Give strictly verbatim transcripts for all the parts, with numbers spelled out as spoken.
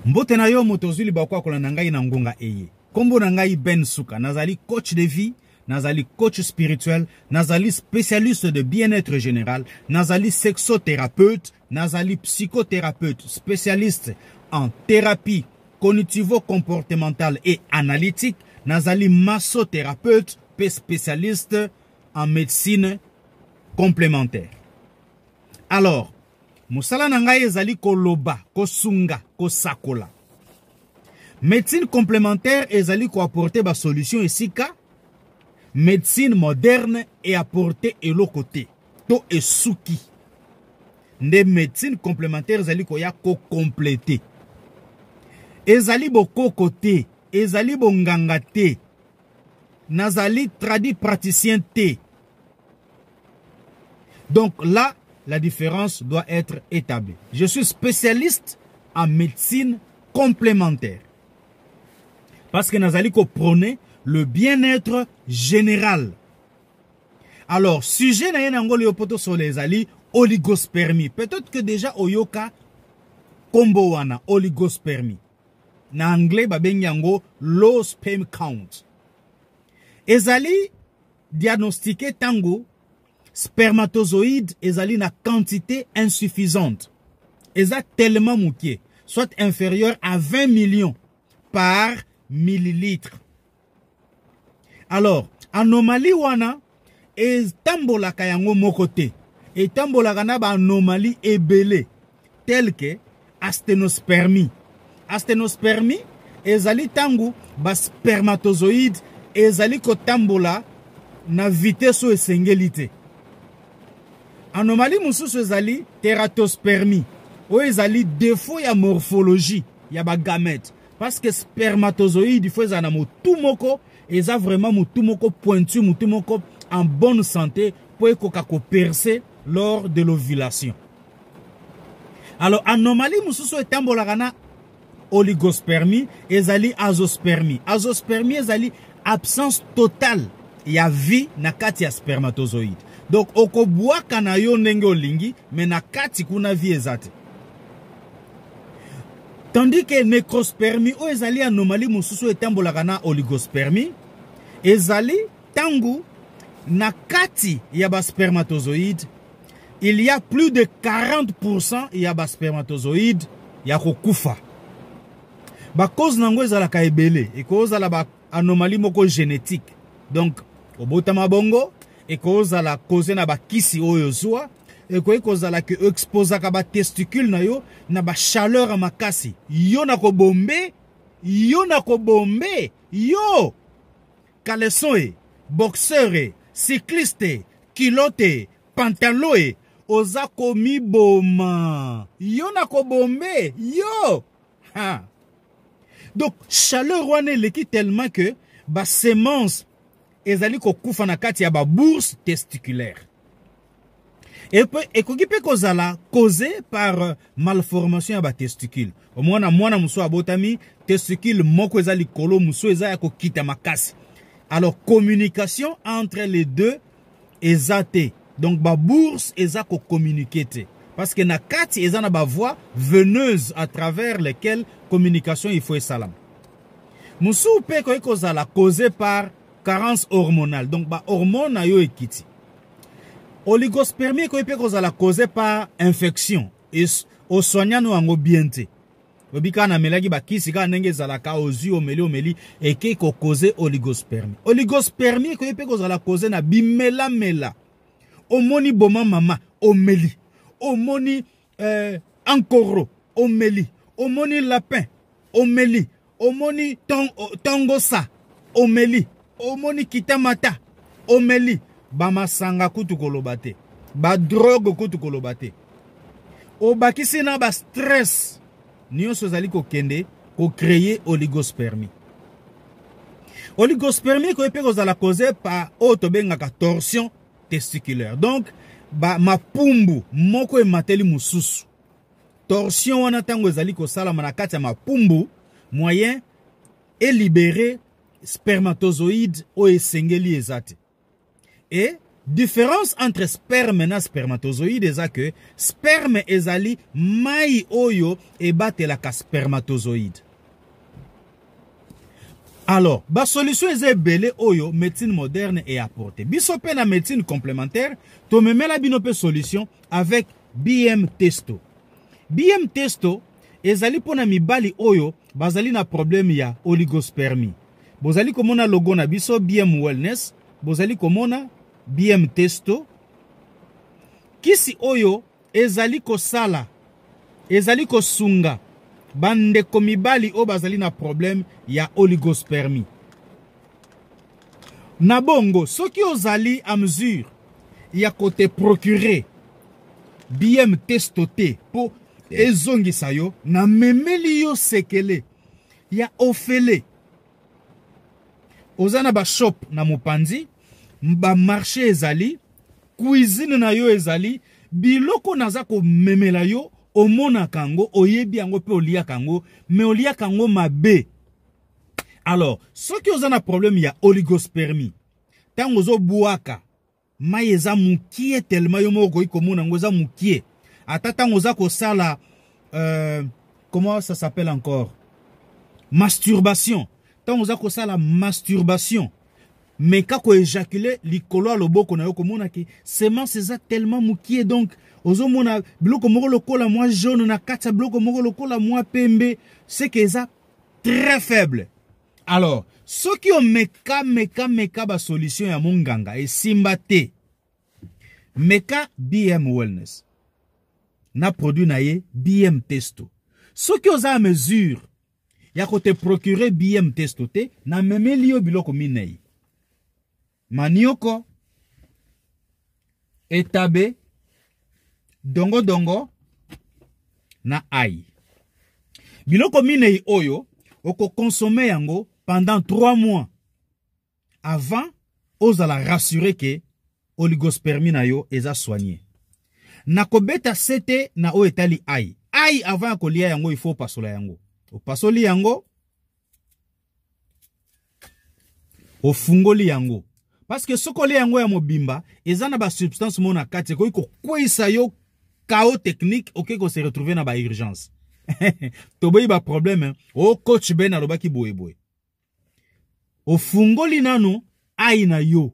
Mbote na yo motozuli bakwa kolanda ngai na ngonga eye. Kombo na ngai Ben Suka, nazali coach de vie, nazali coach spirituel, nazali spécialiste de bien-être général, nazali sexothérapeute, nazali psychothérapeute, spécialiste en thérapie cognitivo-comportementale et analytique, nazali massothérapeute, spécialiste en médecine complémentaire. Alors, musala na ngai ezali koloba, kosunga, kosakola. Médecine complémentaire ezali ko apporter ba solution esika. Médecine moderne et apporter eloko-te. To esuki. Nde médecine complémentaire ezali ko ya ko compléter. Ezali bo kokote, ezali bo nganga te. Nazali tradi praticien te. Donc là, la différence doit être établie. Je suis spécialiste en médecine complémentaire. Parce que nazali ko prôner le bien-être général. Alors, sujet na yenango leopoto sur les ali, oligospermie. Peut-être que déjà oyoka kombo wana, oligospermie. Na anglais babenyango low sperm count. Ezali diagnostiqué tango spermatozoïde ezali na quantité insuffisante. Eza tellement mouké, soit inférieur à vingt millions par millilitre. Alors, anomalie wana e tambola kayango mokote. E tambola kana ba anomalie ebele tel que asténospermie. Asténospermie ezali tangu ba spermatozoïde ezali ko tambola na vitesse o esengelite. Anomalie mususu ezali tératospermie. O ezali défaut ya morphologie ya ba gamète. Parce que spermatozoïde il faut ezana motu moko eza vraiment motu moko pointu, motu moko en bonne santé pour ekoka ko percer lors de l'ovulation. Alors anomalie mususu etambola kana oligospermie ezali azospermie. Azospermie ezali absence totale ya vie na kati ya spermatozoïde. Donc okobwa kana yo ndenge olingi mais na kati kuna vie ezate. Tandis que nécrospermie ou ezali anomalie mususu etambola kana oligospermie ezali tangu na kati ya ba spermatozoïde il y a plus de quarante pour cent ya ba spermatozoïde ya kokufa. Ba cause nango ezala ka ebele e cause la ba anomalie moko génétique. Donc obotama bongo et cause la cause na ba kisi oyo zwa et cause la que exposa ka ba testicule na yo na ba chaleur a makasi yo na ko bombe yo na ko bombe yo caleçon e boxeur e cycliste e kilote pantalon e oza komi boma yo na ko bombe yo ha. Donc chaleur wane leki tellement que ba semence ezali ko kufa na kati ya ba bourse testiculaire. Et puis ekoki pe kozala causé par malformation ya ba testicule. Au mwana mwana muso abotami testicule moko ezali kolo muso eza ya ko kita makasi. Alors communication entre les deux ezate. Donc ba bourse eza ko communiquer. Parce que na kati eza na ba voie veineuse à travers lesquelles communication il faut salam. Musu pe ko kozala causé par carence hormonale. Donc ba hormone na yo ekiti. Oligospermie ko pe kozala causé par infection. Et au soignano ango biente. Obika na melagi ba kisi ka ndenge zalaka ozu omeli omeli eke ko causer oligospermie. Oligospermie ko pe kozala causé na bimela mela. Omoni boma mama omeli. Omoni euh, ankoro omeli. Omoni lapin omeli. Omoni tong, tongosa omeli. Omoni kitamata omeli. Bama sanga kutu kolobate. Ba drogue kutu kolobate. Obakisi na ba stress. Nyonso zali ko kende ko créer oligospermie. Oligospermie ko epe kozala causé par auto bengaka torsion testiculaire. Donc ba mapumbu moko emateli mususu. Torsion wana tango ezali ko sala na kati ya mapumbu moyen est libéré spermatozoïde o esengeli ezate. Et différence entre sperme na spermatozoïde eza que sperme ezali mai oyo ebatelaka spermatozoïde. Alors, ba solution eza ebele oyo médecine moderne est apportée. Biso pe na médecine complémentaire, to memela bino pe solution avec B M testo. B M testo ezali pona mibali oyo bazali na problème ya oligospermie. Bozali komona logo na biso B M wellness, bozali komona B M testo. Kisi oyo ezali kosala, ezali kosunga bandeko mibali o bazali na problème ya oligospermie. Na bongo, soki ozali à mesure ya kote procurer B M testo te po ezongisa yo na memeli yo sekele ya ofele. Ozana ba shop na mopanzi, ba marché ezali, cuisine na yo ezali, biloko naza ko memela yo omona kango, oyebi yango pe olia kango, me olia kango mabe. Alors, soki ozana problème ya oligospermie, tango zo buaka, mai eza mukie tellement yo moko ikomona ngo eza mukie. Ata tango za ko sala euh, comment ça s'appelle encore? Masturbation. Tango za ko sala masturbation. Mais kako éjaculer likolo a loboko na yo komona ki semence eza tellement mukie donc ozo mona biloko moko lokola moi jaune na kata biloko moko lokola moi pembe, c'est que eza très faible. Alors, ceux qui ont meka meka meka ba solution ya monganga et simba te. Meka B M wellness. Na produit na ye B M testo. Ceux qui ont à mesure ya kote procurer B M testo te na memeli yo biloko minei. Manioko, etabe, dongo dongo, na ai. Biloko minei oyo, oko consommer yango pendant trois mois. Avant, ozala rassurer que oligospermie na yo eza soigné. Na kobeta sete na o etali ai. Ai avant kolia yango, il faut pasola yango. O pasoli yango, o fungoli yango. Parce que soko le yango ya mobimba, eza na ba substance mona kati ko iko kwisa yo chaos technique ok ko se retrouver na ba urgence. Toboyi ba problème, o coach ben aloba ki boye boye. O fungoli nano ai na yo.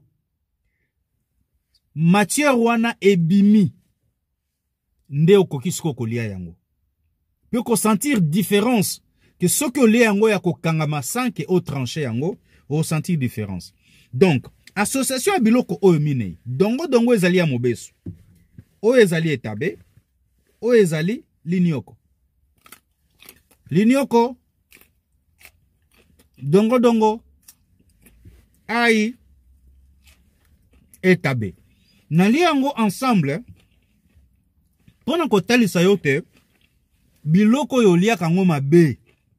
Matière wana ebimi. Nde okoki soko kolia yango. Pe ko sentir différence que soko le yango ya ko kangama sans que au tranché yango, o sentir différence. Donc association ya biloko oyo minei, dongo dongo ezali ya mobesu, oyo ezali etabe, oyo ezali linioko. Linioko, dongo dongo, ai, etabe. Nali yango ensemble, pona kotalisa yo te, biloko yo lia kango mabe.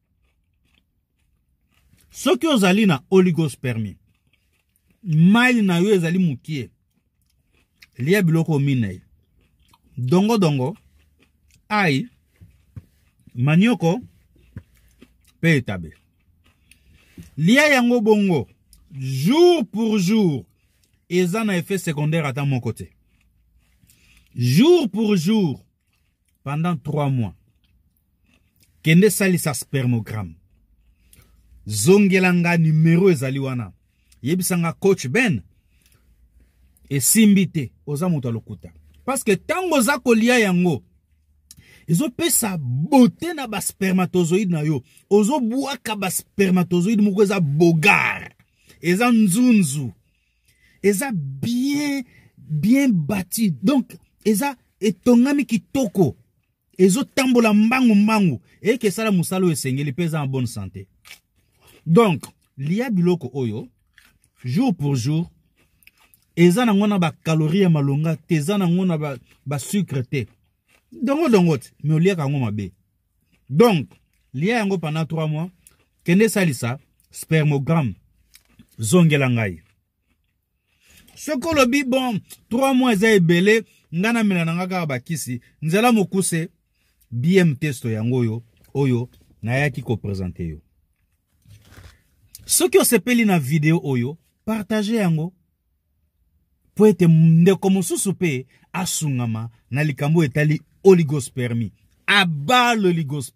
Soki ozali na oligospermie, mai na yo ezali mukie. Lia biloko minei. Dongo dongo, ai, manioko, pe etabe. Lia yango bongo, jour pour jour, eza na effet secondaire à mon côté. Jour pour jour, pendant trois mois. Kende sali sa spermogramme. Zongelanga numéro ezali wana. Yebisanga coach Ben et simbite oza moto lokuta. Parce que tango za kolia yango ezo pesa beauté na ba spermatozoïde na yo. Ozo buaka ba spermatozoïde moko eza bogar. Eza nzunzu. Eza bien bien bâti. Donc eza etongami kitoko. Ezo tambola mbangu mbangu et que sala musalo esengeli pesa en bonne santé. Donc lia biloko oyo jour pour jour, eza na ngona ba calories malonga, teza na ngona ba, ba sucre te. Dongo dongo, mais olia kango mabe. Donc, lia yango pendant trois mois, kende salisa, spermogramme, zongela ngai. Soko lobi bon, trois mois eza ebele, ngana mena nanga ba kisi, nzela mokuse, B M testo yango yo, oyo, na yaki ko présenter yo. Soki osepeli na vidéo oyo, partagez yango. po ete ndeko mosusu pe asungama na likambo etali oligospermie.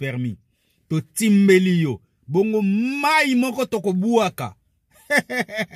Abal' to timbeli yo bongo mai moko tokobuaka.